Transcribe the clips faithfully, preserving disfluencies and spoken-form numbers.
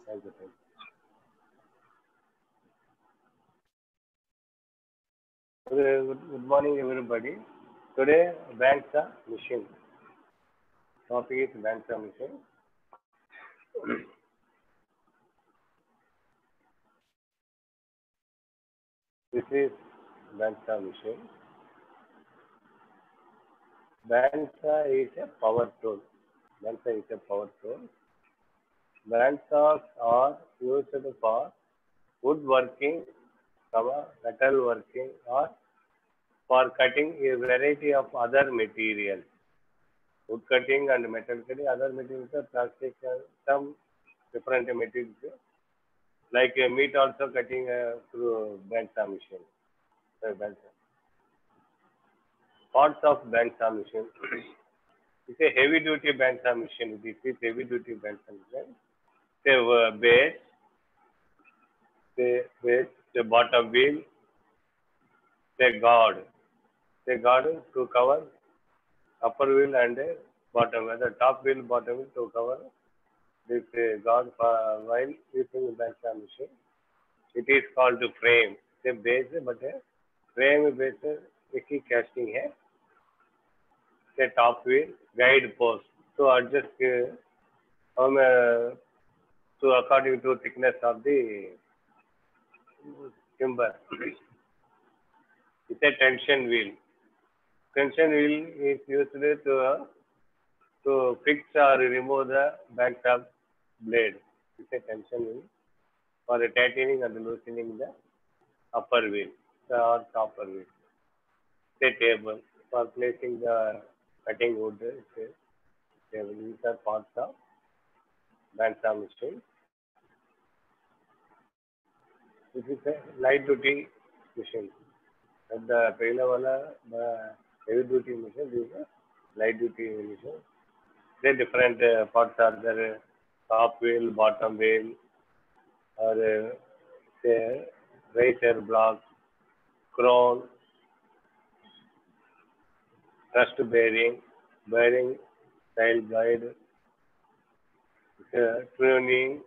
Thank you. Thank you. Good, good morning, everybody. Today, bandsaw machine. Topic is bandsaw machine. This is bandsaw machine. Bandsaw is a power tool. Bandsaw is a power tool. Bandsaws are used for woodworking, metal working, or for cutting a variety of other materials. Wood cutting and metal cutting, other materials are plastic, and some different materials. Like uh, meat also cutting uh, through bandsaw machine. Uh, bandsaw. Parts of bandsaw machine. It's a heavy duty bandsaw machine. This is heavy duty bandsaw machine. The uh, base, the base, the bottom wheel, the guard, the guard to cover upper wheel and uh, bottom wheel. The top wheel, bottom wheel to cover this uh, guard for, while using bandsaw machine. It is called the frame. The base, but uh, frame base एक ही casting है. The top wheel, guide post to adjust uh, um, uh, to according to thickness of the timber. It's a tension wheel. Tension wheel is used to uh, to fix or remove the bandsaw blade. It's a tension wheel for tightening and loosening the upper wheel or upper wheel. It's a table for placing the cutting wood. It's a table. These are parts of bandsaw machine. This is a light duty machine. And the pehla wala the heavy duty machine, this is a light duty machine. The different uh, parts are there: top wheel, bottom wheel, or uh, say racer block, crown, thrust bearing, bearing, style guide, uh, tuning,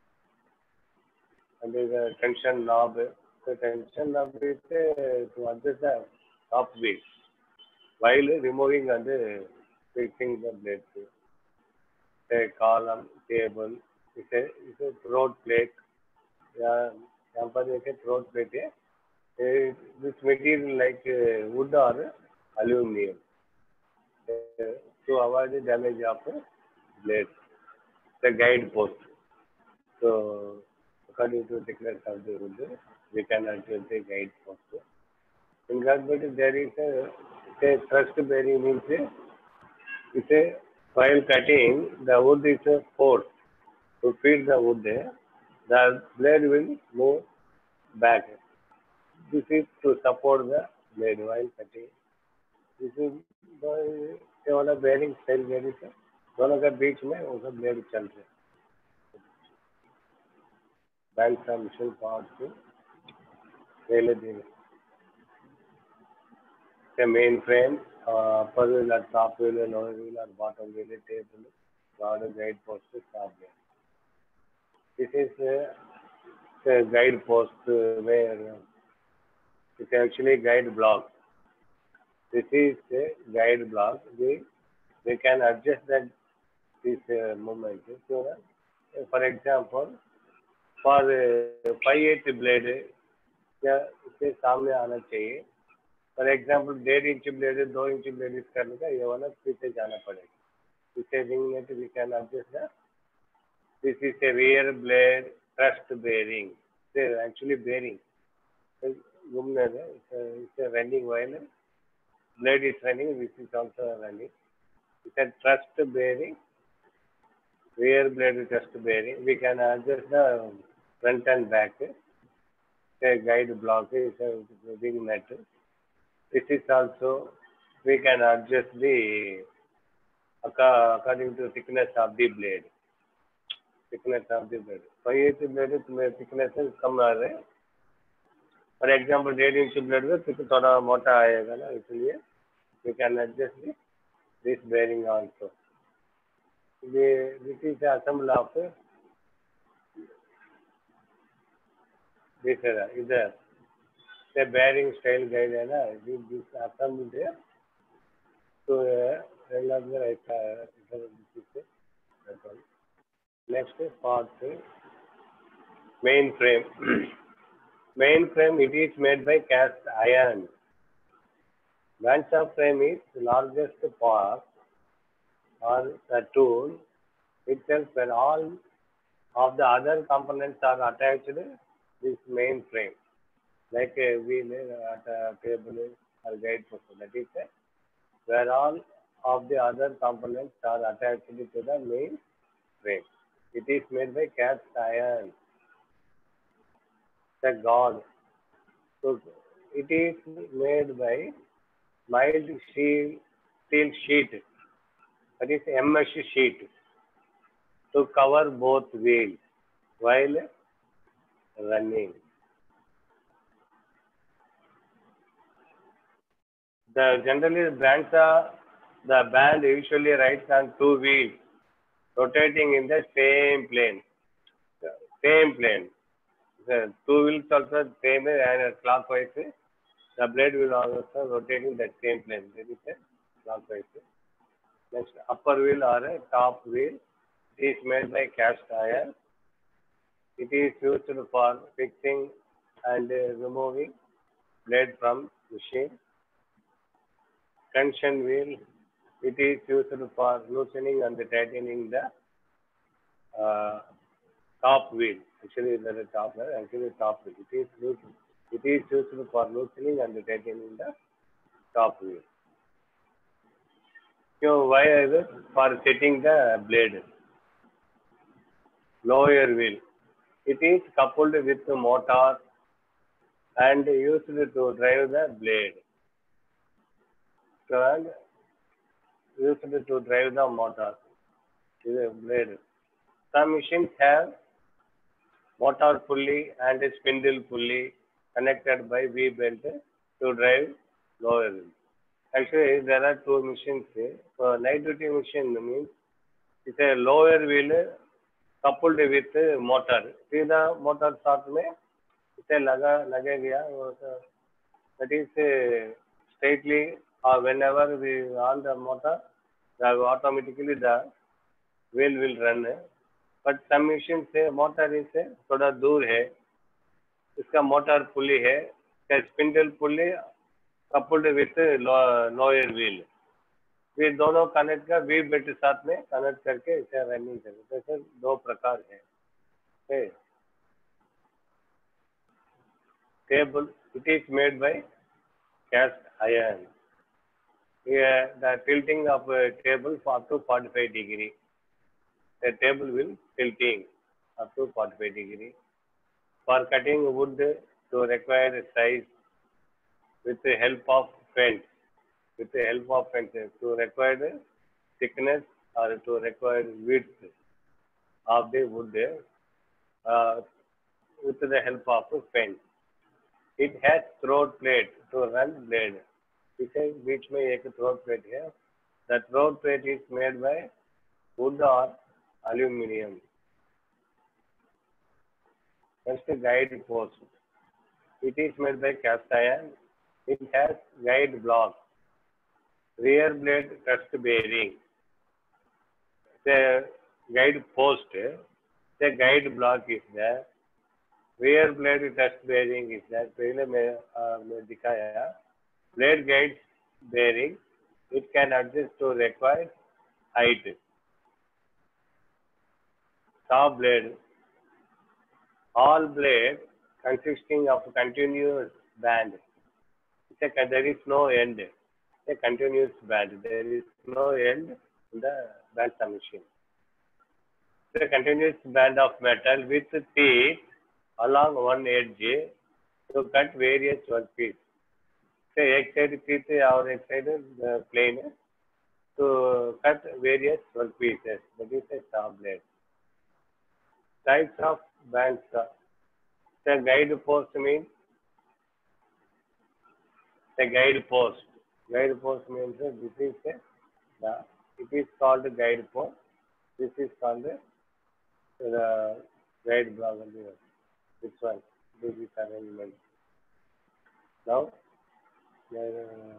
and there's a tension knob. The tension knob is uh, to adjust the top wheel while removing and uh, fixing the blade. A column, table, it's a, it's a throat plate. Yeah, यहाँ पर देखिए throat plate है. Uh, this material like uh, wood or aluminum uh, to avoid the damage of the blade. The guide post. So according to thickness of the wood, we can adjust the guide post. In that, but there is a, a thrust bearing means it's a while cutting the wood is a force to feed the wood. The blade will move back. This is to support the blade while cutting. This is ये वाला bearing style bearing है. दोनों के बीच में उसका blade चल रहा है. Bandsaw machine parts को पहले दिन. The main frame, uh, upper wheel or top wheel, lower wheel or bottom wheel, table, guard, guide post, stop there. This is uh, the guide post uh, where uh, it's actually guide block. This is a guide block. We we can adjust that this uh, movement. So, uh, for example, for uh, five eighth blade, क्या इसके सामने आना चाहिए. For example डेढ़ inch blade है, दो inch blade इस करने का ये वाला पीछे जाना पड़ेगा. पीछे रिंग में तो we can adjust that. This is a rear blade thrust bearing. Actually bearing घूमने में it's running while blade is running, this is also running. It's a thrust bearing, rear blade thrust bearing. We can adjust the front and back. The guide block is a ring nut. This is also, we can adjust the according to thickness of the blade. Thickness of the blade. five eighth blade में thickness कम आ रहे हैं. For example डेढ़ inch blade में तो थोड़ा मोटा आएगा ना, इसलिए we can adjust this, this bearing also. The, this is the assembly of this is the the bearing style guide है ना, this assembled here. So another next part main frame. Main frame, it is made by cast iron. Bands frame is the largest part or the tool itself when all of the other components are attached to this main frame, like a wheel, a table, or guide post. That is where all of the other components are attached to the main frame. It is made by cast iron. The god. So it is made by mild steel, steel sheet, that is mesh sheet, to cover both wheels while running. The generally the bands are, the band usually rides on two wheels, rotating in the same plane. Same plane. The two wheels also same and clockwise. The blade will also rotate in that same plane. That is a clockwise. Next, upper wheel or a top wheel is made by cast iron. It is used for fixing and removing blade from machine. Tension wheel, it is used for loosening and tightening the uh, top wheel. Actually, there is top wheel. Actually, top wheel. It is used. It is used for loosening and tightening the top wheel. So why is it? For setting the blade. Lower wheel. It is coupled with the motor and used to drive the blade. So, and used to drive the motor. This is blade. Some machines have motor pulley and a spindle pulley connected by V-belt to drive lower wheel. Actually, there are two machines. So, night duty machine means it's a lower wheel coupled with motor. See the motor start में इसे लगा लगे गया. That is uh, straightly or whenever we on the motor, the automatically the wheel will run. But some machines से motor is थोड़ा दूर है, इसका motor pulley है, इसका spindle pulley coupled with lower wheel. वे दोनों कनेक्ट कर वी बेल्ट साथ में कनेक्ट करके इसे रनिंग करते हैं. दो प्रकार है. Table, it is made by cast iron. Here, the tilting of a table up to forty-five degree. The table will tilting up to forty-five degree. For cutting wood to require size with the help of fence. With the help of fence to require thickness or to require width of the wood uh, with the help of fence. It has throat plate to run blade. इसे बीच में एक throat plate है. The throat plate is made by wood or aluminium. Next, guide post. It is made by cast iron. It has guide block. Rear blade thrust bearing. The guide post, the guide block is there. Rear blade thrust bearing is there. पहले मैं मैं दिखाया. Blade guide bearing. It can adjust to required height. Saw blade. All blade consisting of continuous band. There is no end. A continuous band. There is no end in the band machine. The continuous band of metal with teeth along one edge to cut various workpieces. Say, एक side teeth और एक side plane to cut various workpieces. That is a saw blade. Types of band saw. The guide post means the guide post. Guide post means this is a, the, it is called guide post. This is called the, the guide block. This one. do this arrangement. Now, there are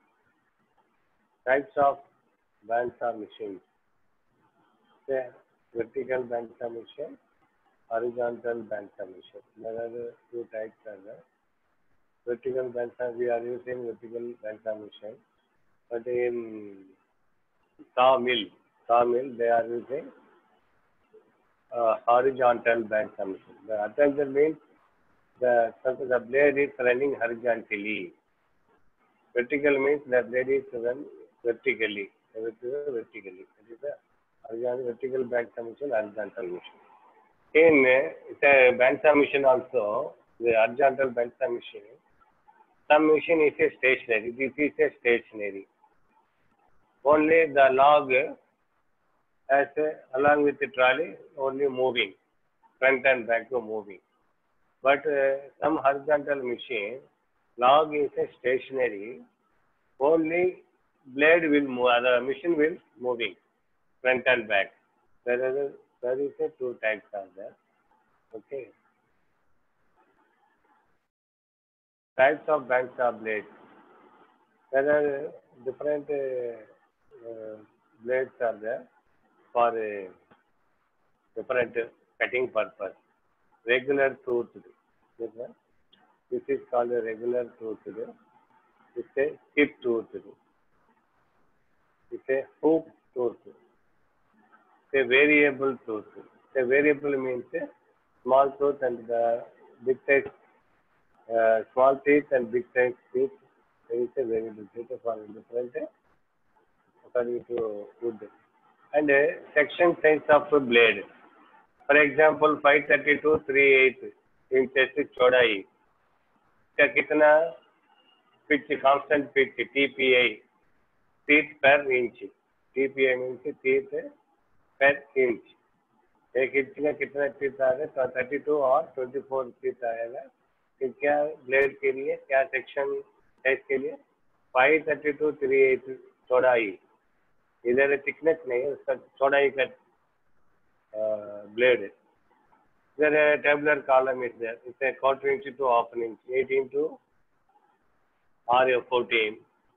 types of bandsaw machines. The vertical bandsaw machine, horizontal bandsaw machine. There are two types are there. Vertical bandsaw, we are using vertical bandsaw machine, but in sawmill, sawmill they are using uh, horizontal bandsaw machine. The horizontal means the the blade is running horizontally. Vertical means the blade is run vertically. Vertically. That is the horizontal vertical bandsaw machine, horizontal machine. In the bandsaw machine also, the horizontal bandsaw machine, some machine is a stationary. This is a stationary. Only the log as a, along with the trolley, only moving, front and back to moving. But uh, some horizontal machine, log is a stationary. Only blade will move, the machine will moving, front and back. There is, there is a two types are there. Okay. Types of bandsaw blades. There are different uh, uh, blades are there for a different cutting purpose. Regular toothed. This is called a regular toothed. It's a tip toothed. It's a hoop toothed. It's a variable tooth. A variable means a small tooth and the big size, uh, small teeth and big size teeth. There is a variable tooth for different according to wood. And a section size of a blade. For example, five thirty-two three eighty inches चौड़ाई. क्या कितना pitch constant pitch T P I teeth per inch. T P I means teeth per inch. एक इंच का कितना teeth आएगा तो thirty two और ट्वेंटी फोर टीथ आएगा. कि क्या ब्लेड के लिए क्या सेक्शन साइज के लिए five thirty two three eight चौड़ाई. इधर थिकनेस नहीं है उसका चौड़ाई का ब्लेड. इधर tabular column is there. It's a quarter inch to half an inch eighteen to और fourteen.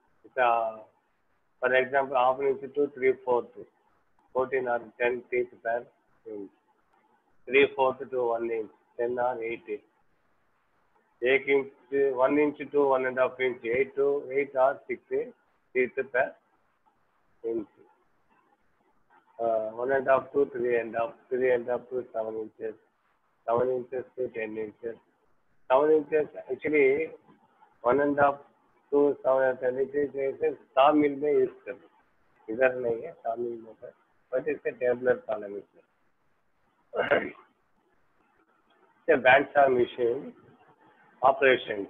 For example half an inch to three fourth fourteen और ten teeth per inch. Three fourth to one inch, ten or eight. एक inch one inch to one and a half inch, eight to eight or six teeth per inch. Uh, one and a half to three and a half, three and a half to seven inches, seven inches to ten inches. Seven inches actually one and a half to seven ten inches sawmill में use करते. इधर नहीं है sawmill में पर, but इसके tabular column है. The bandsaw machine operation.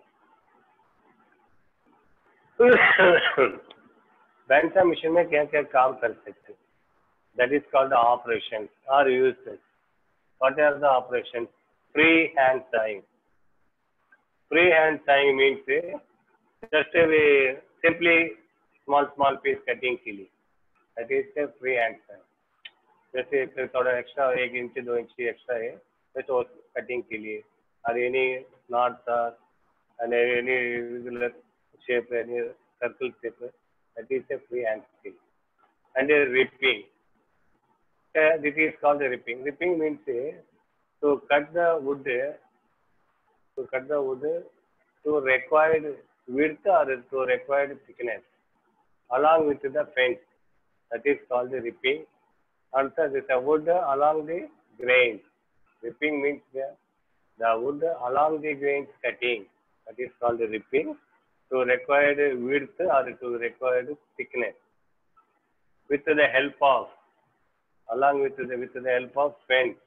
bandsaw machine में क्या क्या काम कर सकते हैं? That is called the operations or uses. What are the operations? Free hand sawing. Free hand sawing means just a simply small small piece cutting के लिए. That is a free hand sawing. जैसे थोड़ा extra एक inch दो inch extra है तो cutting के लिए और any knot and any regular shape, any circle shape, that is a free hand skill. And a ripping. Uh, this is called a ripping. Ripping means uh, to cut the wood, to cut the wood to required width or to required thickness along with the fence. That is called the ripping. Also, this wood along the grains. Ripping means the, the wood along the grains cutting. That is called the ripping. To required width or to required thickness. With the help of, along with the, with the help of fence.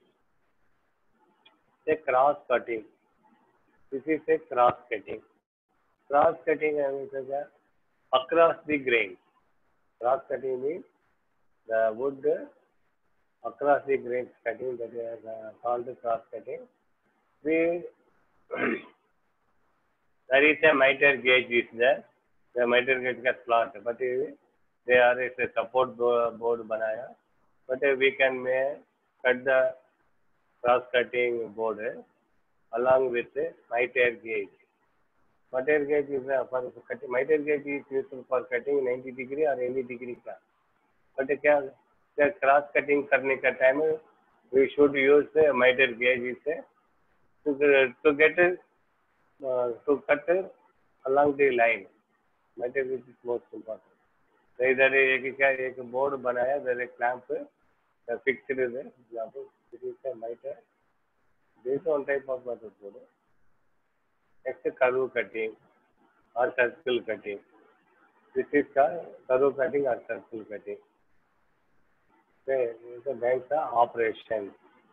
A cross cutting. This is a cross cutting. Cross cutting means across the grain. Cross cutting means the wood across the grains cutting, that is uh, called cross cutting. We there is a miter gauge is there. The miter gauge का slot, but they are a support board बनाया. But we can may cut the cross cutting board along with the miter gauge. Miter gauge is uh, for cutting. Miter gauge is used for cutting ninety degree or any degree का. But क्या क्या cross cutting करने का time we should use the miter gauge is to to get uh, to cut along the line. Miter gauge is most important. तो इधर एक क्या एक बोर्ड बनाया, इधर एक क्लैंप फिक्स्ड है, यहाँ पे it is a miter. This one type of method board. Next curve cutting or circle cutting. This is called curve cutting or circle cutting. Okay, so that's the operation.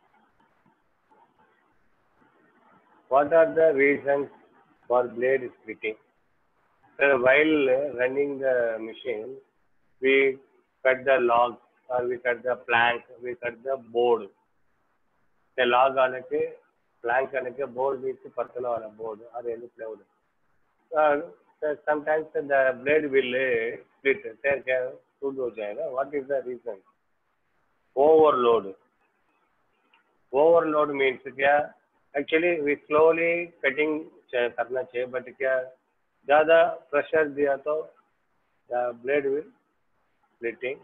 What are the reasons for blade splitting? So while running the machine, we cut the log or we cut the plank, we cut the board. The log आने के plank आने के board means पतला वाला board or any plywood. Uh, so sometimes the blade will uh, split. क्या क्या टूट हो जाएगा? What is the reason? Overload. Overload means क्या? Actually we slowly cutting करना चाहिए, but क्या ज़्यादा pressure दिया तो the blade will splitting.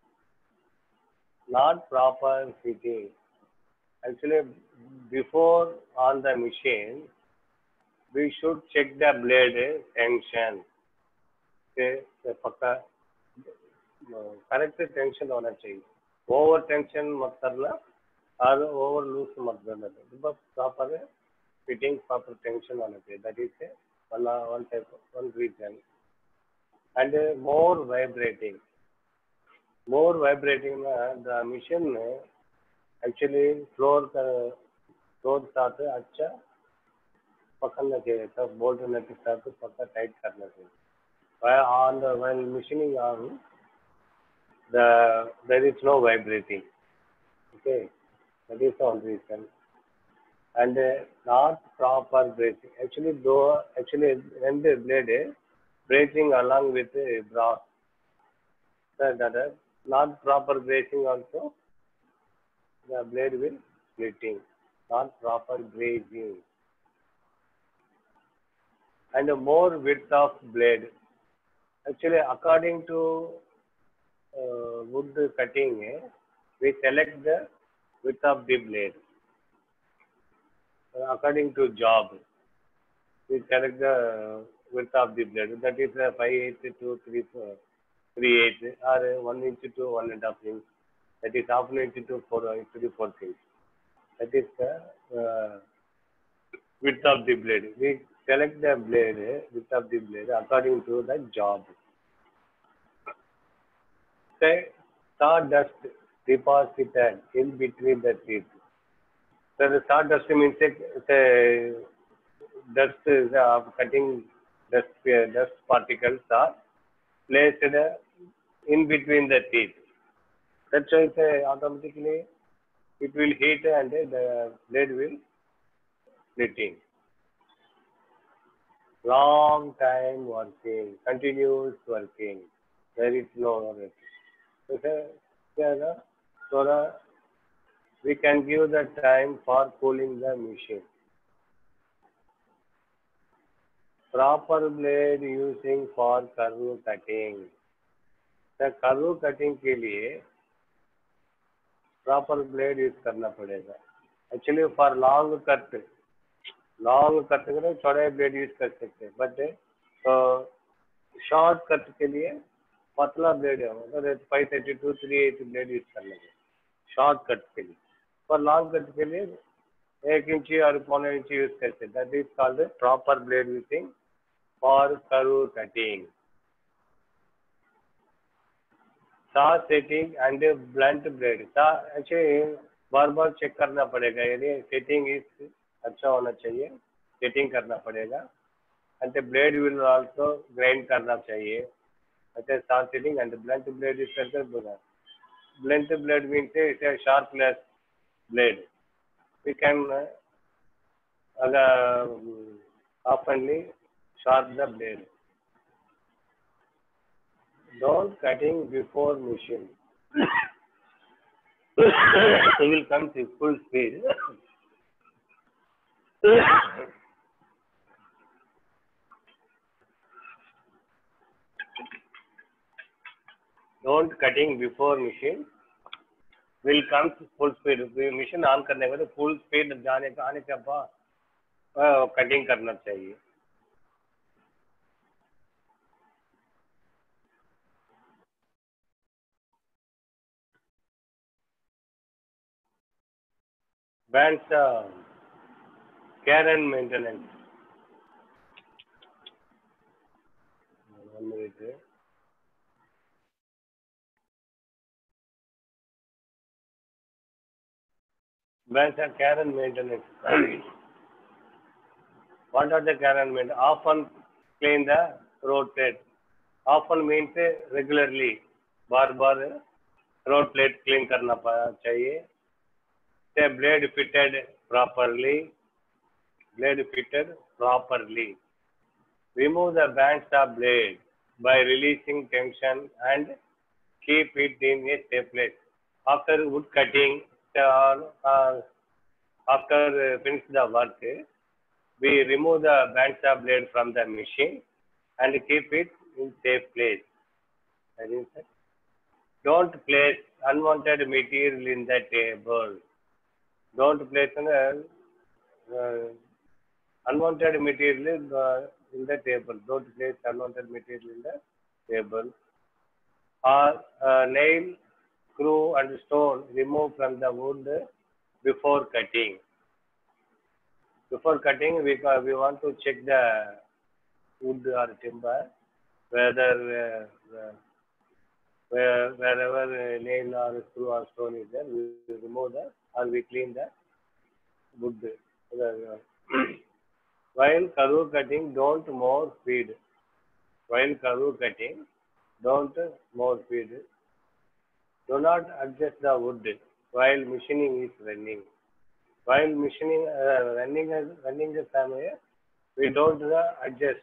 Not proper fitting. Actually, before on the machine, we should check the blade tension. Okay, पक्का correct tension होना चाहिए. Over tension मत करना और over loose मत करना. बस proper fitting, proper tension होना चाहिए. That is one one type one reason. And uh, more vibrating. More vibrating uh, the machine actually floor का floor साथ अच्छा पकड़ना चाहिए, तब bolt nut के साथ पक्का tight करना चाहिए. While on the while machining on the there is no vibrating. Okay, that is one reason. And uh, not proper bracing. Actually, though actually when the blade is bracing along with the brass, so that is not proper bracing also. The blade will splitting, not proper grazing. And more width of blade. Actually, according to uh, wood cutting, we select the width of the blade. Uh, according to job, we select the width of the blade. That is uh, five eighths to three four, three eighths, or one inch to one and a half inch. That is half an inch to four inch to four inch. That is the uh, width of the blade. We select the blade, width of the blade according to the job. Say sawdust deposited in between the teeth. So the sawdust means say dust is of cutting dust dust particles are placed in between the teeth. That's why say automatically it will heat and the blade will splitting. Long time working, continuous working. There is no rest. So, so, so we can give the time for cooling the machine. Proper blade using for curve cutting. The curve cutting के लिए proper blade use करना पड़ेगा. Actually for long cut, long cut करें छोटे blade use कर सकते हैं. But uh, short cut के लिए पतला blade है, मतलब five thirty-two three eighty blade use करना है. Short cut के लिए. For long cut के लिए एक इंची और पौने इंची use करते हैं. That is called the proper blade using for curve cutting. saw setting and blunt blade. saw actually बार बार चेक करना पड़ेगा, यानी सेटिंग इस अच्छा होना चाहिए, सेटिंग करना पड़ेगा. and the blade will also grind करना चाहिए. अच्छा saw setting and blunt blade is करके बोला. blunt blade means it's a sharpless blade. We can uh, अगर oftenly sharp the blade. Don't cutting before machine. We will come to full speed. Don't cutting before machine will come full speed. Machine on करने के बाद full speed जाने का आने के बाद cutting करना चाहिए. Bands uh, care and maintenance. One minute. Bands are care and maintenance. What are the care and maintenance? Often clean the road plate. Often means regularly. Bar bar road plate clean करना चाहिए. The blade fitted properly. Blade fitted properly. Remove the bands of blade by releasing tension and keep it in a safe place. After wood cutting or uh, after uh, finish the work, we remove the bands of blade from the machine and keep it in safe place. Don't place unwanted material in the table. Don't place an, uh, unwanted material uh, in the table. Don't place unwanted material in the table. Or uh, nail, screw and stone remove from the wood before cutting. Before cutting, we, we want to check the wood or timber, whether uh, uh, where, wherever nail or screw or stone is there, we remove the or we clean the wood. While curve cutting, don't more speed. While curve cutting, don't more speed. Do not adjust the wood while machining is running. While machining uh, running running the family, we don't uh, adjust.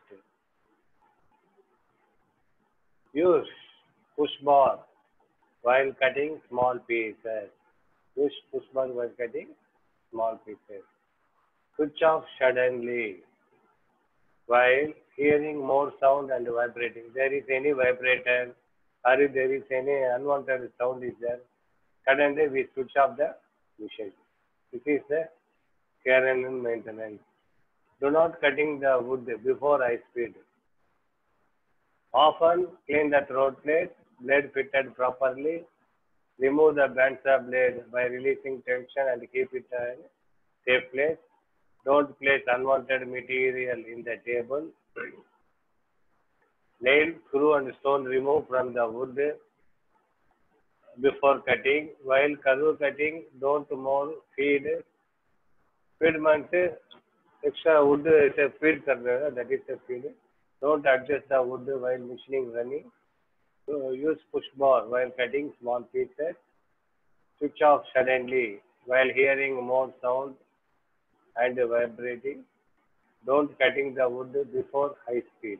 Use push bar while cutting small pieces. Use push bar while cutting small pieces. Switch off suddenly while hearing more sound and vibrating. There is any vibrator or if there is any unwanted sound is there, suddenly we switch off the machine. This is the care and maintenance. Do not cutting the wood before high speed. Often clean the throat plate, blade fitted properly. Remove the bands of blade by releasing tension and keep it in a safe place. Don't place unwanted material in the table. Nail, screw and stone remove from the wood before cutting. While curve cutting, don't more feed. Feed means extra wood is a feed karna, that is a feed. Don't adjust the wood while machining running. So use push bar while cutting small pieces. Switch off suddenly while hearing more sound and vibrating. Don't cutting the wood before high speed.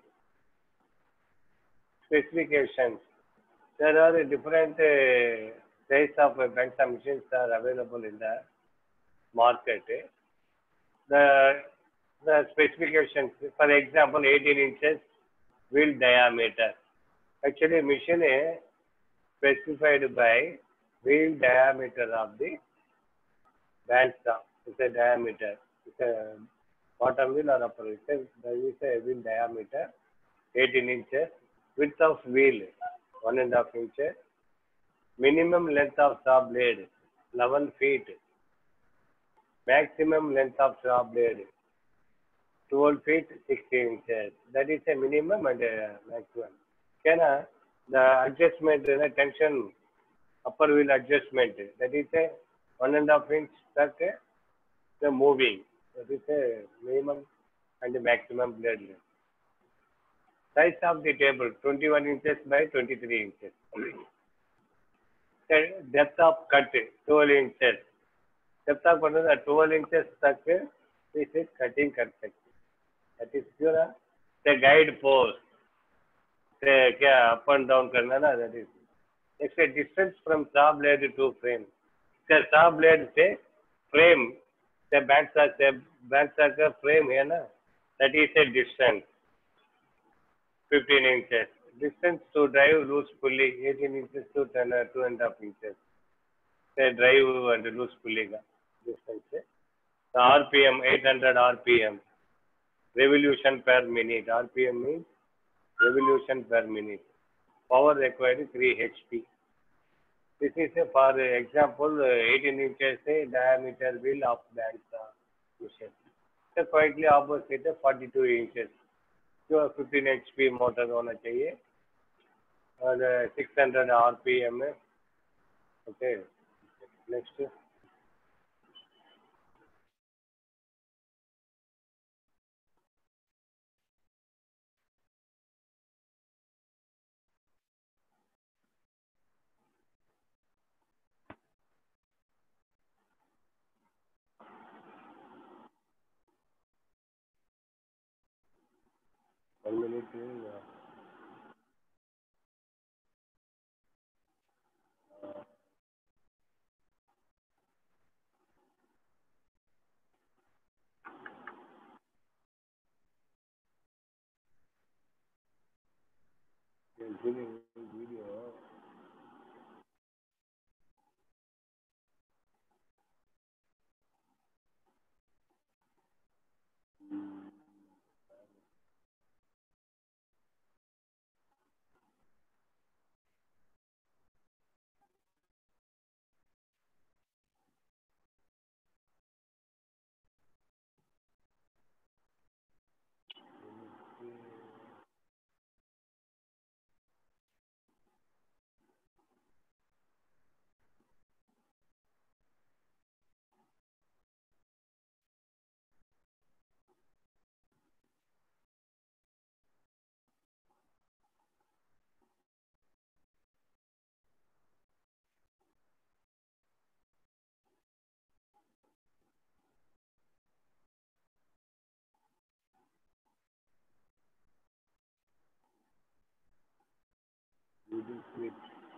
Specifications. There are different uh, size of uh, Benson machines are available in the market. The, the specifications, for example, eighteen inches wheel diameter. Actually, machine is specified by wheel diameter of the bandsaw. It's a diameter. It's a bottom wheel or upper wheel. There is a wheel diameter, eighteen inches. Width of wheel, one and a half inches. Minimum length of saw blade, eleven feet. Maximum length of saw blade, twelve feet, sixteen inches. That is a minimum and a maximum. Can uh, the adjustment, the tension, upper wheel adjustment, that is a one and a half inch stuck, the moving. That is a minimum and a maximum blade length. Size of the table, twenty-one inches by twenty-three inches. Depth of cut, twelve inches. Depth of cut, twelve inches तक this is cutting कर सकते. That is pure the guide post. से क्या up and down करना ना, that is. It's a distance from saw blade to frame. The saw blade से frame The bank saw the bank saw का frame है ना, that is a distance fifteen inches. Distance to drive loose pulley eighteen inches to ten uh, two and a half inches. The drive and loose pulley का distance है. The R P M eight hundred R P M. Revolution per minute. R P M means revolution per minute. Power required three H P. This is a, for example uh, eighteen inches a diameter wheel of bank uh, machine. So quietly opposite है forty-two inches. जो fifteen H P motor होना चाहिए और uh, six hundred R P M है. Okay. Next. One minute. Uh, video. Video clip.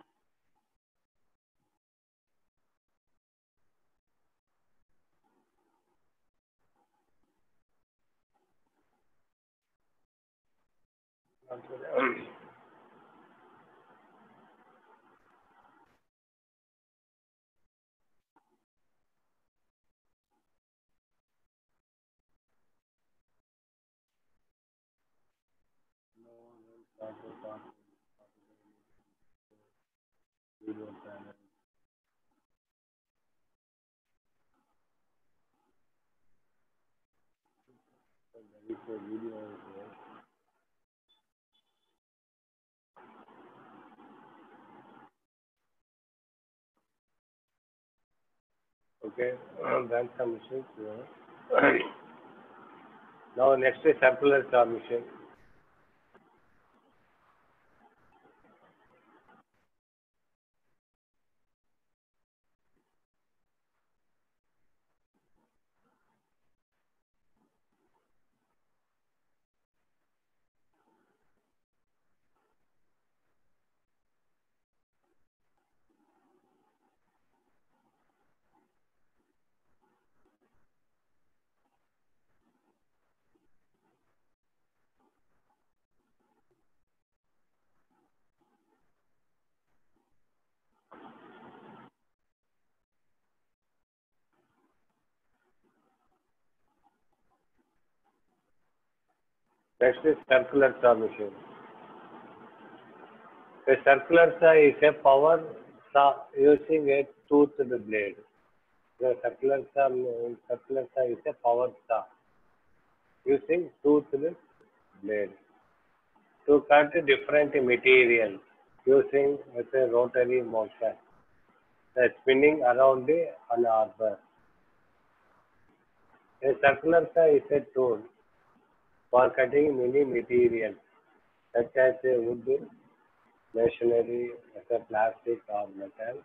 Video panel. There is a video here. Okay, bank commission. Yeah. Now next is circular commission. Next is circular saw machine. A circular saw is a power saw using a toothed blade. The circular saw, circular saw is a power saw using toothed blade to cut different material using a rotary motion. The spinning around an arbor. A circular saw is a tool for cutting many materials such as wood, machinery, as plastic or metal,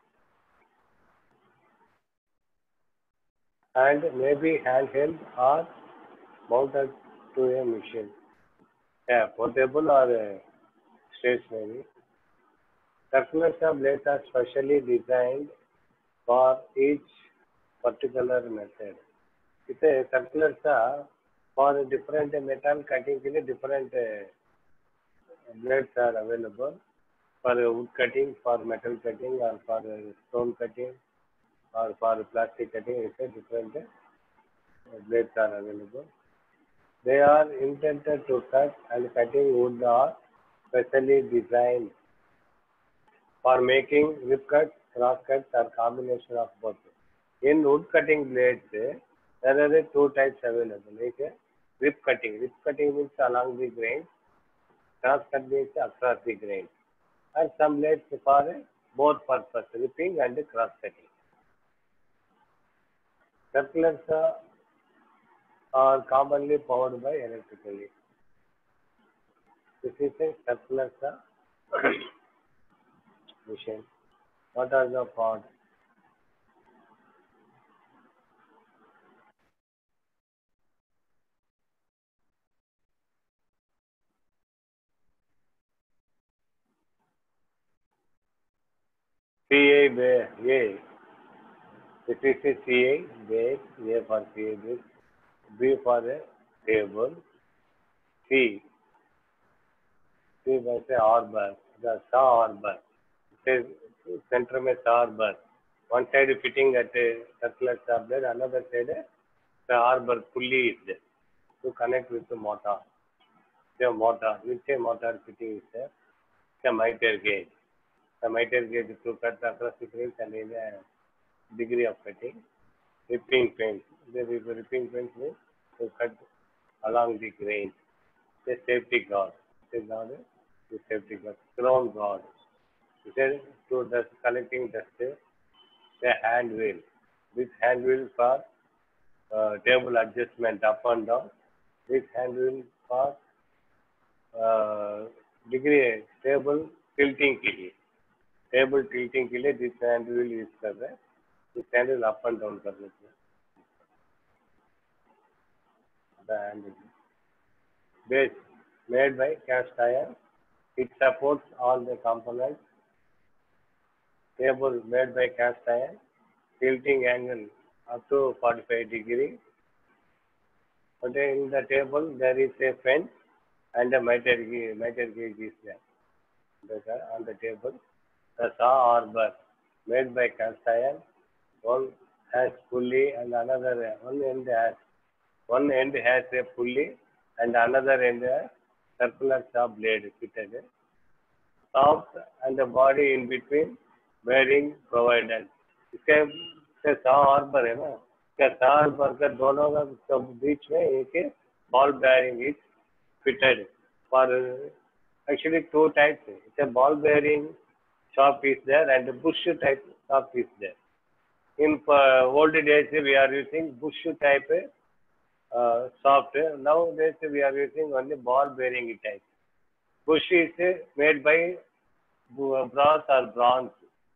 and may be handheld or mounted to a machine. Yeah, portable or uh, stationary. Circular saw blades are specially designed for each particular method. It's a circular saw for different metal cutting के लिए different blades are available for wood cutting, for metal cutting, or for stone cutting, or for plastic cutting. It's a different blades are available. They are intended to cut and cutting wood or specially designed for making rip cuts, cross cuts, or combination of both. In wood cutting blades, there are two types available. Like rip cutting. Rip cutting means along the grain. Cross cut means across the grain. And some blades for both purpose, ripping and cross cutting. Circular saw are commonly powered by electrically. This is a circular saw machine. What are the parts? C A, A. This is a C A, base, A for C A base, B for a table, C, C by say arbor, the saw arbor. It is center में saw arbor. One side fitting at a circular saw blade, another side the arbor pulley is there to connect with the motor. The motor, which a motor fitting is there, the miter gauge. The miter gauge to cut across the grains and in a degree of cutting. Ripping paint. The ripping paint means to cut along the grain. The safety guard. The guard is the safety guard. Crown guard. It is to dust collecting dust. The hand wheel. This hand wheel for uh, table adjustment up and down. This hand wheel for uh, degree table tilting के लिए. Table tilting के लिए this hand wheel use कर रहे हैं. This hand wheel up and down करने के लिए. The hand wheel. Base made by cast iron. It supports all the components. Table made by cast iron. Tilting angle up to forty-five degree. But in the table there is a fence and a miter gauge, miter gauge is there. On the table, the saw arbor made by cast iron. One has pulley and another one end has one end has a pulley and another end a circular saw blade fitted. Soft and the body in between bearing provided. इसके saw arbor है ना, क्या saw arbor का दोनों का बीच में एक ball bearing is fitted. For actually two types. It's a ball bearing shaft is there and a bush type shaft is there. In uh, old days we are using bush type uh, shaft. Nowadays we are using only ball bearing type. Bush is made by brass or bronze.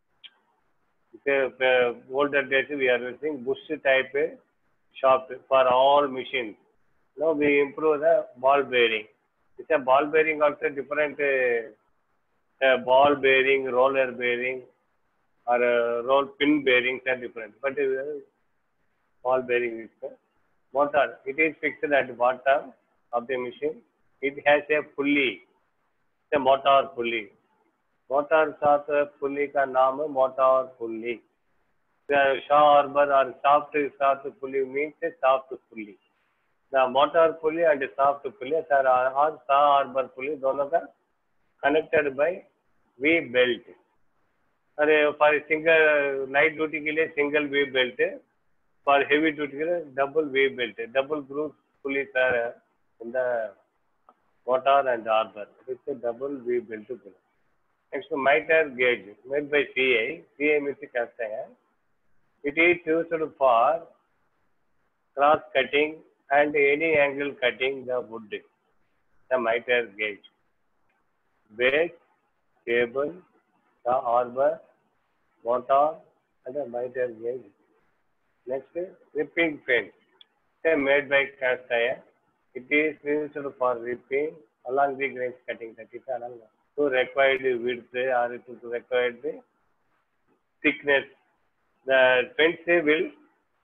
Uh, older days we are using bush type shaft for all machines. Now we improve the ball bearing. It's a ball bearing also different uh, uh, ball bearing, roller bearing, or uh, roll pin bearings are different. But uh, ball bearing is the motor. It is fixed at the bottom of the machine. It has a pulley. It's a motor pulley. Motor साथ pulley का नाम है motor pulley. The saw arbor or soft साथ pulley means a soft pulley. The motor pulley and the soft pulley are all saw arbor pulley दोनों का connected by V belt. अरे for single night duty के लिए single V belt, for heavy duty के लिए double V belt, double groove pulleys are in the motor and arbor. It's a double V belt pulley. Next, miter gauge made by C A. C A means cast iron. It is used for cross cutting and any angle cutting the wood. The miter gauge. Base, table, the arbor, motor, and the miter gauge. Next, ripping fence. They made by cast iron. It is used for ripping along the grains cutting. That is along to required width or to required thickness. The fence will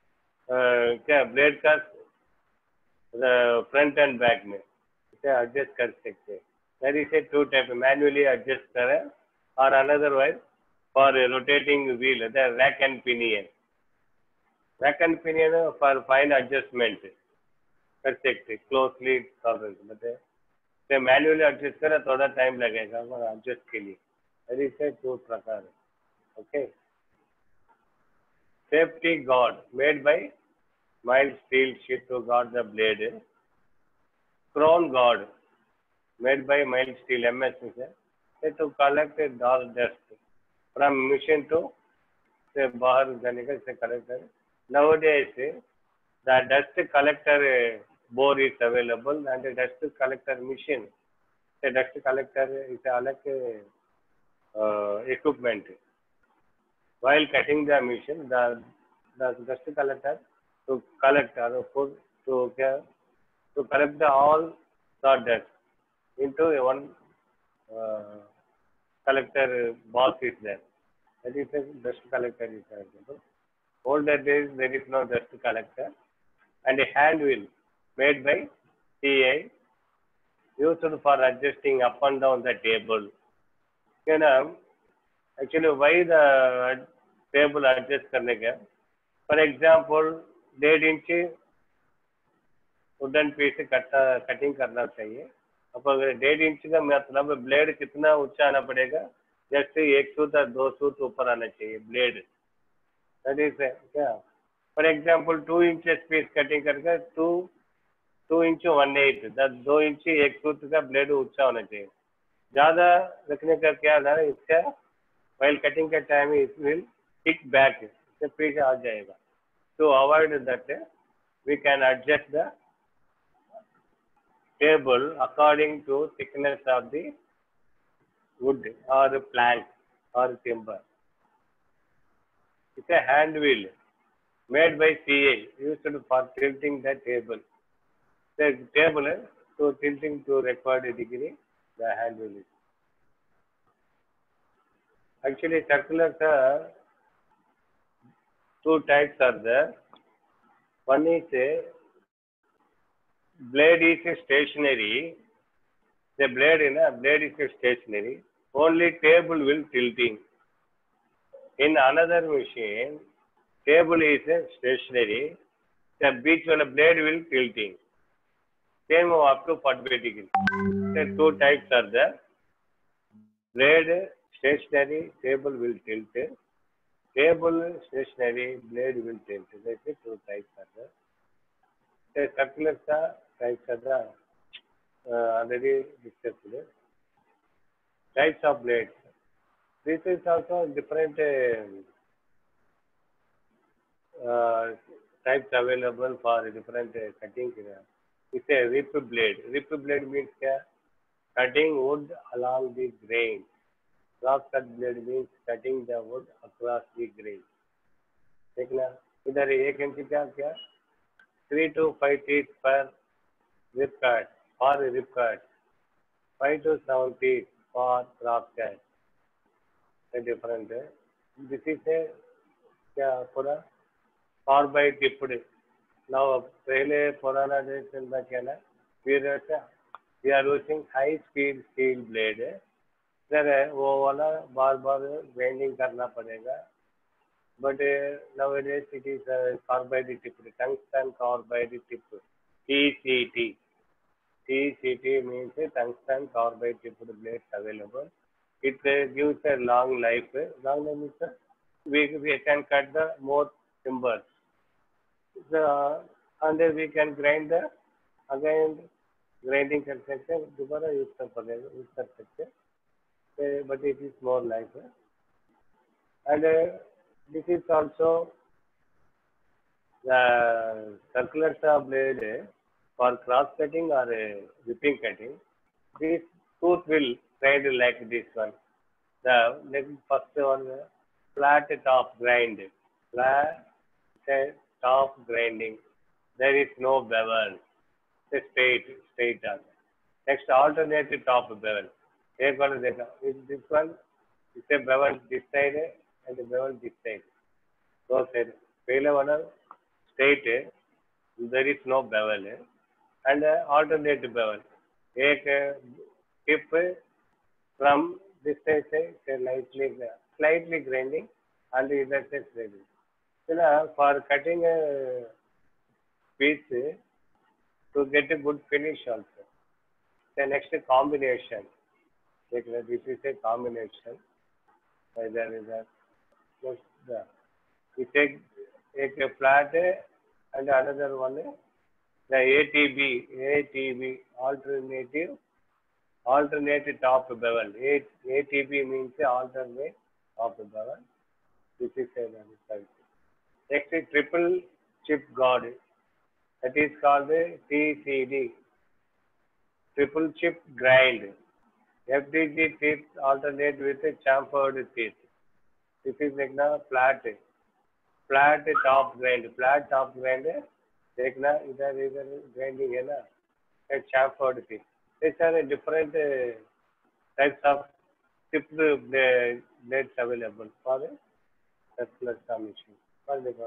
क्या blade का front and back में इसे adjust कर सकते हैं. That is a two type, manually adjust करें और another wise for rotating wheel the rack and pinion. Rack and pinion for fine adjustment कर सकते क्लोजली टॉलरेंस, मतलब मैन्युअली एडजस्ट करें थोड़ा टाइम लगेगा और एडजस्ट के लिए. दैट इज ए टू प्रकार. Okay. Safety guard made by mild steel sheet to guard the blade. Crown guard made by mild steel M S is to collect dull dust from machine to say bahar jane ka se collect. Nowadays the dust collector bore is available and the dust collector machine. The dust collector is a alag uh, equipment. While cutting the machine, the the dust collector to collect or put to to collect the all the dust into a one uh, collector box is there. That is a dust collector is there. Older days there is no dust collector, and a hand wheel made by C A used for adjusting up and down the table. You know, actually why the table adjust करने का? For example, डेढ़ inch wooden piece कटा cutting करना चाहिए. अब अगर डेढ़ inch का मतलब ब्लेड कितना ऊंचा आना पड़ेगा? जैसे एक सूत या दो सूत ऊपर आना चाहिए ब्लेड. दैट इज क्या? For example two inches piece cutting करके two two inch one eight दो इंच एक सूत का ब्लेड ऊंचा होना चाहिए. ज़्यादा रखने का क्या है, इसका while cutting का time it will kick back, इससे पीछे आ जाएगा. To avoid that, we can adjust the table according to thickness of the wood or plank or timber. It's a hand wheel made by C A used for tilting the table. The table to tilting to required degree, the hand wheel is. Actually, circulars are two types are there. One is a blade is a stationary. The blade in a blade is a stationary. Only table will tilting. In another machine, table is a stationary. The beach wala blade will tilting. Same up to forty-five degree. The two types are there. Blade stationary, table will tilt. Table stationary, blade will tilt. That's the two types are there. The circular types are there. Uh, already discussed. Types of blades. This is also different uh, types available for different uh, cutting. It's a rip blade. Rip blade means क्या? Cutting wood along the grain. Cross cut blade means cutting the wood across the grain. देखना इधर एक inch क्या क्या? Three to five teeth per rip cut for rip cut. Five to seven teeth for cross cut. The different. This is a क्या पूरा four by tipped. Now पहले पुराना date में क्या ना? फिर we are using high speed steel blade. Sir वो वाला बार बार ग्राइंडिंग करना पड़ेगा. But nowadays it is uh, carbide tip, tungsten carbide tip, T C T. T C T means tungsten carbide tipped blades available. It uh, gives a long life. Long life means uh, we we can cut the more timber. So, and then we can grind the again grinding कर सकते हैं, दोबारा use कर पड़ेगा use कर सकते हैं. But it is more like that. And uh, this is also the circular saw blade for cross cutting or uh, ripping cutting. This tooth will grind like this one. The next first one, flat top grind. Flat top grinding. There is no bevel. It's straight, straight on. Next alternate top bevel. एक बार देखा this one इसे bevel this side and the bevel this side. दो side. पहले वाला straight, there is no bevel, and uh, alternate bevel. एक tip from this side say slightly slightly grinding and the other side sliding. So now for cutting a piece to get a good finish also. The next combination. Like this is a combination. There is a just the we take take a flat and another one the A T B A T B alternative alternate top bevel. A, ATB means alternate top bevel. This is a result. Next is triple chip guard. That is called a T C D. Triple chip grind. F D G teeth alternate with a chamfered teeth. This is like na flat. Flat top grind. Flat top grind. देखना इधर इधर grinding है ना a chamfered teeth. These are different uh, types of tipped blades available for the circular saw machine. For the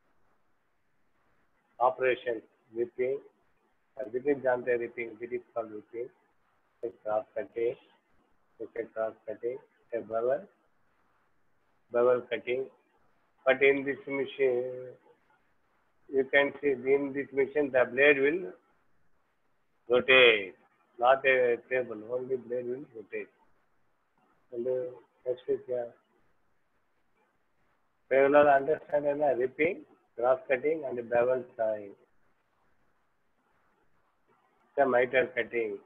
operation whipping, everything जानते हैं whipping. It is called whipping. A cross cutting, a cross cutting, a bevel, bevel cutting. But in this machine, you can see in this machine the blade will rotate. Not a table, only blade will rotate. And uh, next is yeah. Regular understand na ripping, cross cutting, and bevel sawing. The miter cutting.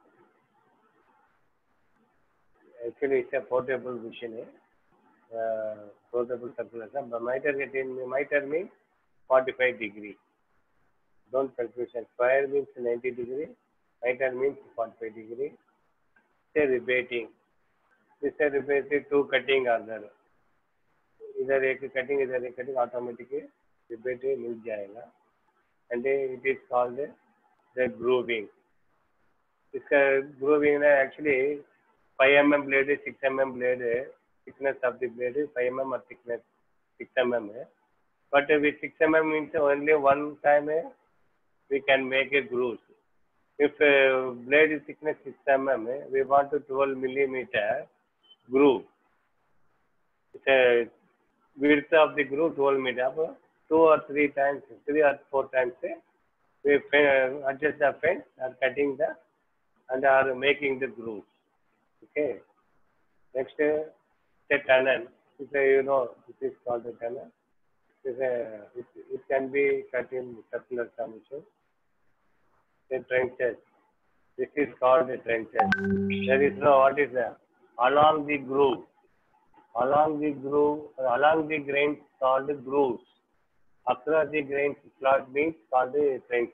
Actually, it's a portable machine. Uh, portable circular. But miter cutting, miter means forty-five degree. Don't confusion. Square means ninety degree. Miter means forty-five degree. Say rebating. This is rebating two cutting are there. इधर एक cutting इधर एक cutting automatically rebating मिल जाएगा. And it is called the grooving. इसका grooving ना actually five millimeter blade six millimeter blade thickness of the blade five millimeter or thickness six millimeter. But with six millimeter means only one time we can make a groove. If uh, blade is thickness six millimeter, we want to twelve millimeter groove. It's a width of the groove twelve millimeter. Two or three times, three or four times, we adjust the fence and cutting the and are making the grooves. Okay. Next, the tunnel. It's a, you know, this is called the tunnel. It's a, it, it can be cut in circular saw machine. The trenches. This is called the trenches. There is no, what is that? Along the groove. Along the groove, along the grains called the grooves. Across the grains slot means called the trench.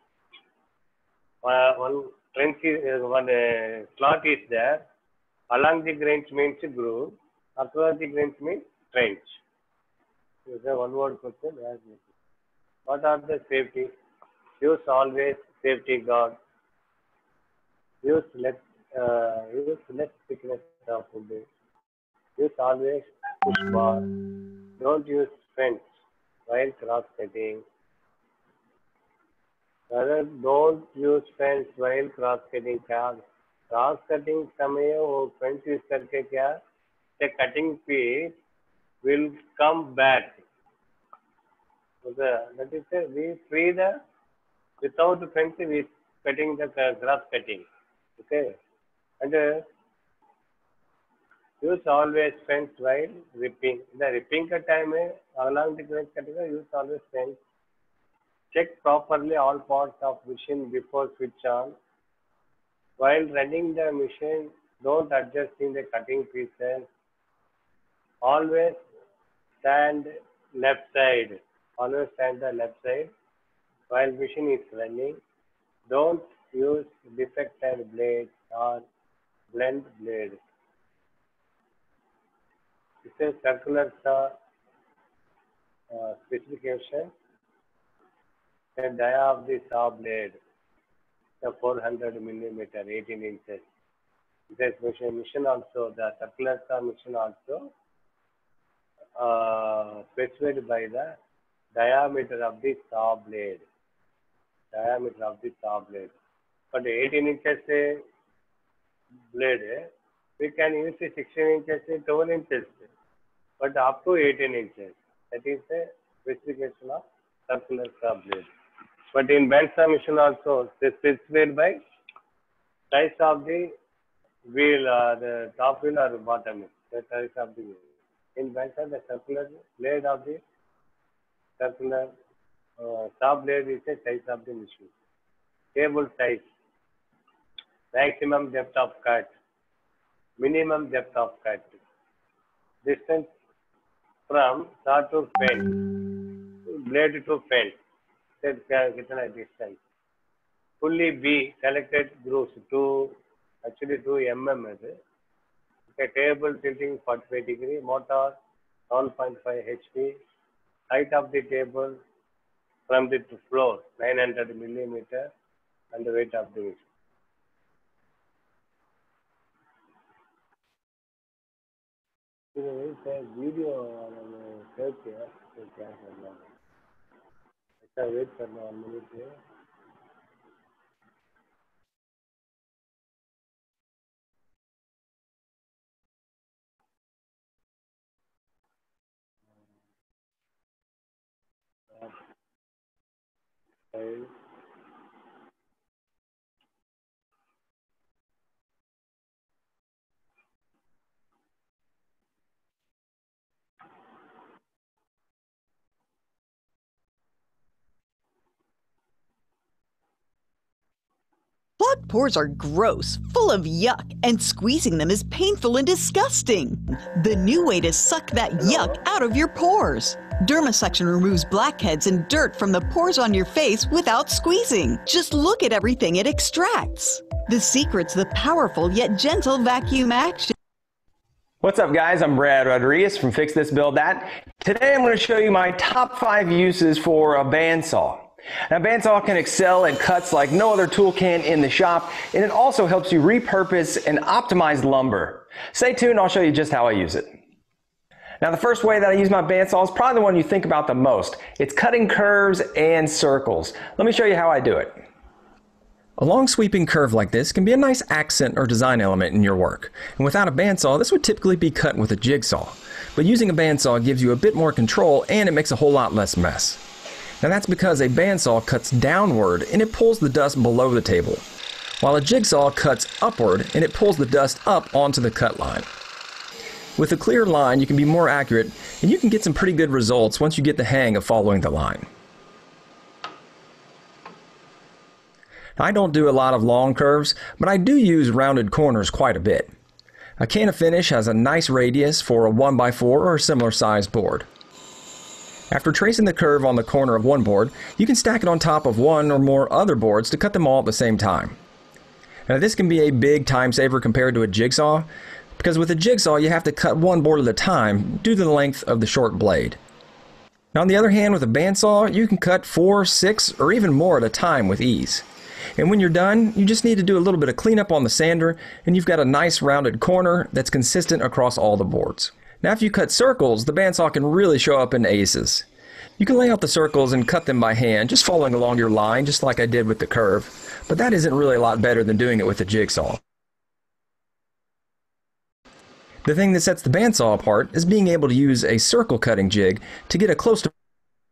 Uh, one trench is, uh, one uh, slot is there. Along the grains means groove. Across the grains means trench. This is a one word question. What are the safety? Use always safety guard. Use less, uh, use less thickness of wood. Use always push bar. Don't use fence while cross cutting. Rather, don't use fence while cross cutting. Cross cutting समय वो fence use करके क्या? The cutting piece will come back. Okay, that is a, we free the without the fence we cutting the cross cutting. Okay, and uh, use always fence while ripping. The ripping ka time hai, along the grain cutting use always fence. Check properly all parts of machine before switch on. While running the machine, don't adjust in the cutting pieces. Always stand left side. Always stand the left side while machine is running. Don't use defected blades or blend blades. This is circular saw uh, specification. The dia of the saw blade, the four hundred millimeter, eighteen inches. This machine, machine also, the circular saw machine also uh, specified by the diameter of the saw blade. Diameter of the saw blade. But eighteen inches blade, we can use the sixteen inches, twelve inches, but up to eighteen inches. That is the specification of circular saw blade. But in bend saw machine also, this is specified by size of the wheel, uh, the top wheel or bottom wheel, the size of the wheel. In bend saw, the circular blade of the circular uh, saw blade is the size of the machine. Table size, maximum depth of cut, minimum depth of cut, distance from saw to fence, blade to fence, that distance. Fully B selected grooves to actually two millimeters. Okay, table tilting forty-five degree, motor seven point five H P, height of the table from the floor nine hundred millimeters, and the weight of the machine. Video search here. Wait for one minute here. Okay. Clogged pores are gross, full of yuck, and squeezing them is painful and disgusting. The new way to suck that yuck out of your pores. Dermasuction removes blackheads and dirt from the pores on your face without squeezing. Just look at everything it extracts. The secret's the powerful yet gentle vacuum action. What's up, guys? I'm Brad Rodriguez from Fix This Build That. Today I'm going to show you my top five uses for a bandsaw. Now, bandsaw can excel at cuts like no other tool can in the shop, and it also helps you repurpose and optimize lumber. Stay tuned, I'll show you just how I use it. Now, the first way that I use my bandsaw is probably the one you think about the most. It's cutting curves and circles. Let me show you how I do it. A long sweeping curve like this can be a nice accent or design element in your work. And without a bandsaw, this would typically be cut with a jigsaw. But using a bandsaw gives you a bit more control and it makes a whole lot less mess. Now that's because a bandsaw cuts downward and it pulls the dust below the table, while a jigsaw cuts upward and it pulls the dust up onto the cut line. With a clear line, you can be more accurate and you can get some pretty good results once you get the hang of following the line. Now, I don't do a lot of long curves, but I do use rounded corners quite a bit. A can of finish has a nice radius for a one by four or a similar sized board. After tracing the curve on the corner of one board, you can stack it on top of one or more other boards to cut them all at the same time. Now this can be a big time saver compared to a jigsaw, because with a jigsaw you have to cut one board at a time due to the length of the short blade. Now on the other hand, with a bandsaw you can cut four, six, or even more at a time with ease. And when you're done, you just need to do a little bit of cleanup on the sander and you've got a nice rounded corner that's consistent across all the boards. Now if you cut circles, the bandsaw can really show up in aces. You can lay out the circles and cut them by hand, just following along your line, just like I did with the curve. But that isn't really a lot better than doing it with a jigsaw. The thing that sets the bandsaw apart is being able to use a circle cutting jig to get a close to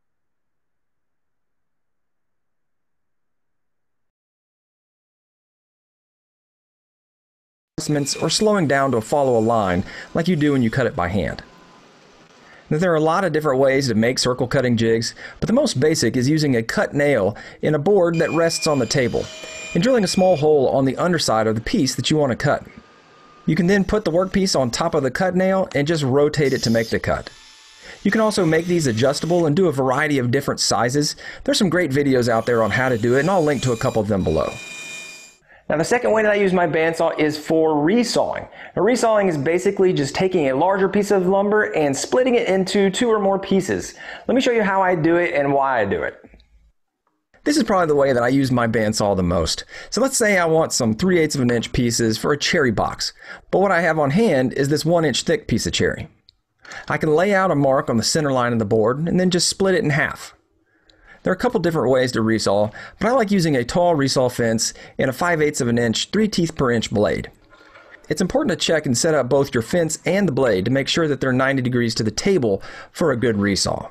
or slowing down to follow a line like you do when you cut it by hand. Now, there are a lot of different ways to make circle cutting jigs, but the most basic is using a cut nail in a board that rests on the table and drilling a small hole on the underside of the piece that you want to cut. You can then put the workpiece on top of the cut nail and just rotate it to make the cut. You can also make these adjustable and do a variety of different sizes. There's some great videos out there on how to do it, and I'll link to a couple of them below. Now the second way that I use my bandsaw is for resawing. Now resawing is basically just taking a larger piece of lumber and splitting it into two or more pieces. Let me show you how I do it and why I do it. This is probably the way that I use my bandsaw the most. So let's say I want some three eighths of an inch pieces for a cherry box, but what I have on hand is this one inch thick piece of cherry. I can lay out a mark on the center line of the board and then just split it in half. There are a couple different ways to resaw, but I like using a tall resaw fence and a five eighths of an inch, three teeth per inch blade. It's important to check and set up both your fence and the blade to make sure that they're ninety degrees to the table for a good resaw.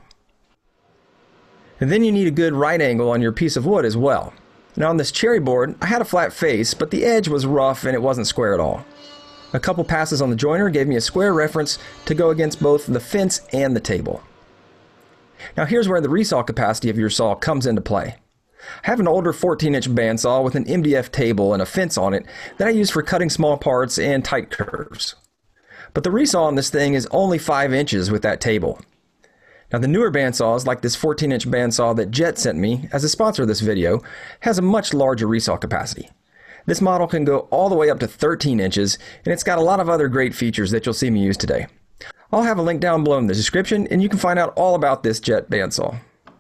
And then you need a good right angle on your piece of wood as well. Now on this cherry board, I had a flat face, but the edge was rough and it wasn't square at all. A couple passes on the joiner gave me a square reference to go against both the fence and the table. Now here's where the resaw capacity of your saw comes into play. I have an older fourteen inch bandsaw with an M D F table and a fence on it that I use for cutting small parts and tight curves. But the resaw on this thing is only five inches with that table. Now the newer bandsaws, like this fourteen inch bandsaw that Jet sent me as a sponsor of this video, has a much larger resaw capacity. This model can go all the way up to thirteen inches, and it's got a lot of other great features that you'll see me use today. I'll have a link down below in the description, and you can find out all about this Jet bandsaw.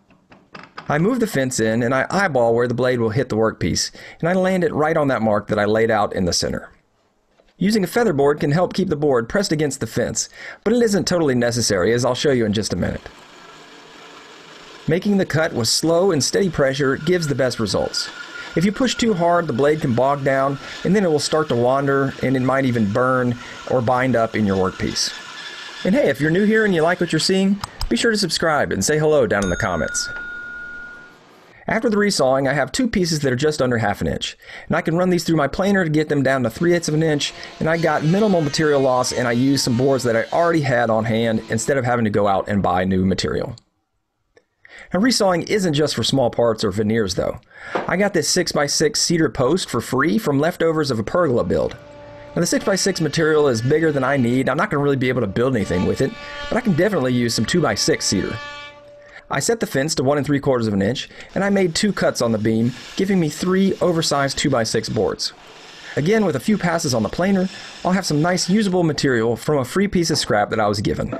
I move the fence in and I eyeball where the blade will hit the workpiece, and I land it right on that mark that I laid out in the center. Using a feather board can help keep the board pressed against the fence, but it isn't totally necessary, as I'll show you in just a minute. Making the cut with slow and steady pressure gives the best results. If you push too hard, the blade can bog down, and then it will start to wander, and it might even burn or bind up in your workpiece. And hey, if you're new here and you like what you're seeing, be sure to subscribe and say hello down in the comments. After the resawing, I have two pieces that are just under half an inch, and I can run these through my planer to get them down to three eighths of an inch, and I got minimal material loss, and I used some boards that I already had on hand instead of having to go out and buy new material. Now resawing isn't just for small parts or veneers though. I got this six by six cedar post for free from leftovers of a pergola build. Now the six by six material is bigger than I need. I'm not going to really be able to build anything with it, but I can definitely use some two by six cedar. I set the fence to one and three quarters of an inch, and I made two cuts on the beam, giving me three oversized two by six boards. Again, with a few passes on the planer, I'll have some nice usable material from a free piece of scrap that I was given.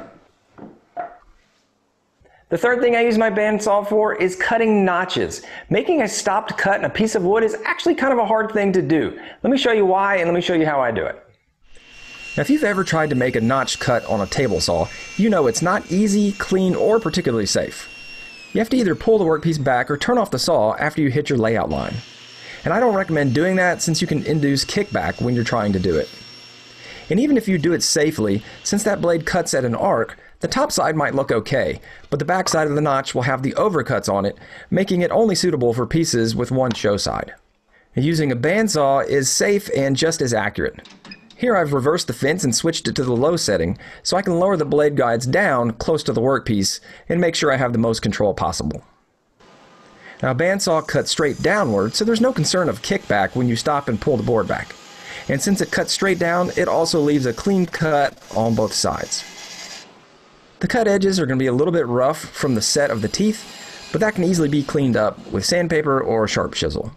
The third thing I use my bandsaw for is cutting notches. Making a stopped cut in a piece of wood is actually kind of a hard thing to do. Let me show you why, and let me show you how I do it. Now, if you've ever tried to make a notch cut on a table saw, you know it's not easy, clean, or particularly safe. You have to either pull the workpiece back or turn off the saw after you hit your layout line. And I don't recommend doing that since you can induce kickback when you're trying to do it. And even if you do it safely, since that blade cuts at an arc, the top side might look okay, but the back side of the notch will have the overcuts on it, making it only suitable for pieces with one show side. And using a bandsaw is safe and just as accurate. Here I've reversed the fence and switched it to the low setting, so I can lower the blade guides down close to the workpiece and make sure I have the most control possible. Now a bandsaw cuts straight downward, so there's no concern of kickback when you stop and pull the board back. And since it cuts straight down, it also leaves a clean cut on both sides. The cut edges are going to be a little bit rough from the set of the teeth, but that can easily be cleaned up with sandpaper or a sharp chisel.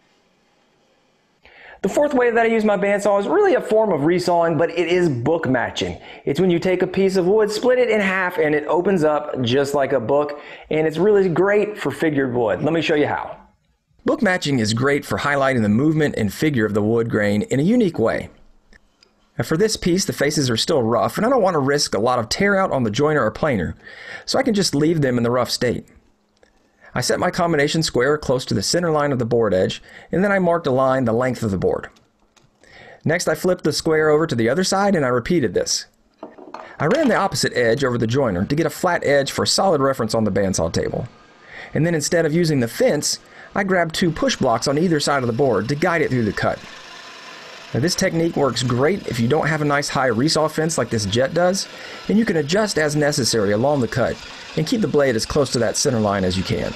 The fourth way that I use my bandsaw is really a form of resawing, but it is book matching. It's when you take a piece of wood, split it in half, and it opens up just like a book, and it's really great for figured wood. Let me show you how. Book matching is great for highlighting the movement and figure of the wood grain in a unique way. Now for this piece, the faces are still rough, and I don't want to risk a lot of tear out on the joiner or planer, so I can just leave them in the rough state. I set my combination square close to the center line of the board edge, and then I marked a line the length of the board. Next I flipped the square over to the other side, and I repeated this. I ran the opposite edge over the joiner to get a flat edge for solid reference on the bandsaw table. And then instead of using the fence, I grabbed two push blocks on either side of the board to guide it through the cut. Now this technique works great if you don't have a nice high resaw fence like this Jet does, and you can adjust as necessary along the cut and keep the blade as close to that center line as you can.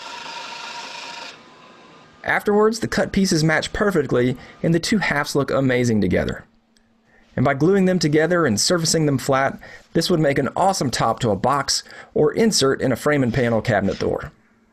Afterwards, the cut pieces match perfectly and the two halves look amazing together. And by gluing them together and surfacing them flat, this would make an awesome top to a box or insert in a frame and panel cabinet door.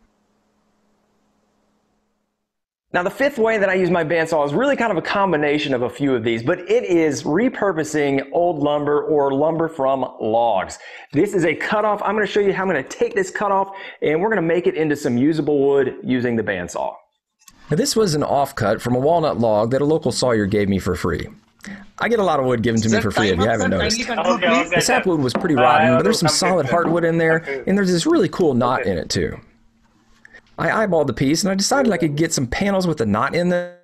Now the fifth way that I use my bandsaw is really kind of a combination of a few of these, but it is repurposing old lumber or lumber from logs. This is a cutoff. I'm going to show you how I'm going to take this cutoff and we're going to make it into some usable wood using the bandsaw. Now this was an offcut from a walnut log that a local sawyer gave me for free. I get a lot of wood given to me for free if you haven't noticed. Okay, okay, The sapwood was pretty rotten, but there's some solid hardwood in there, and there's this really cool knot in it too. I eyeballed the piece, and I decided I could get some panels with a knot in them